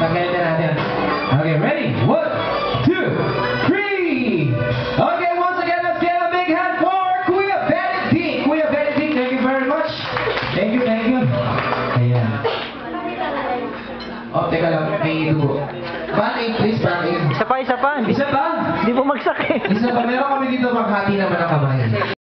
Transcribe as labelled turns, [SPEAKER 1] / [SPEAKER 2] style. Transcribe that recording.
[SPEAKER 1] Pagkalitan natin. Okay, ready? 1, 2, 3. Okay, once again, let's get a big hand for Kuya Benedict. Kuya Benedict, thank you very much. Thank you, thank you. Ayan. Oh, teka lang, may dugo. Back in, please, back in.
[SPEAKER 2] Isa pa.
[SPEAKER 1] Isa pa?
[SPEAKER 2] Hindi mo magsakit.
[SPEAKER 1] Isa pa, meron kami dito maghati naman ang kamay.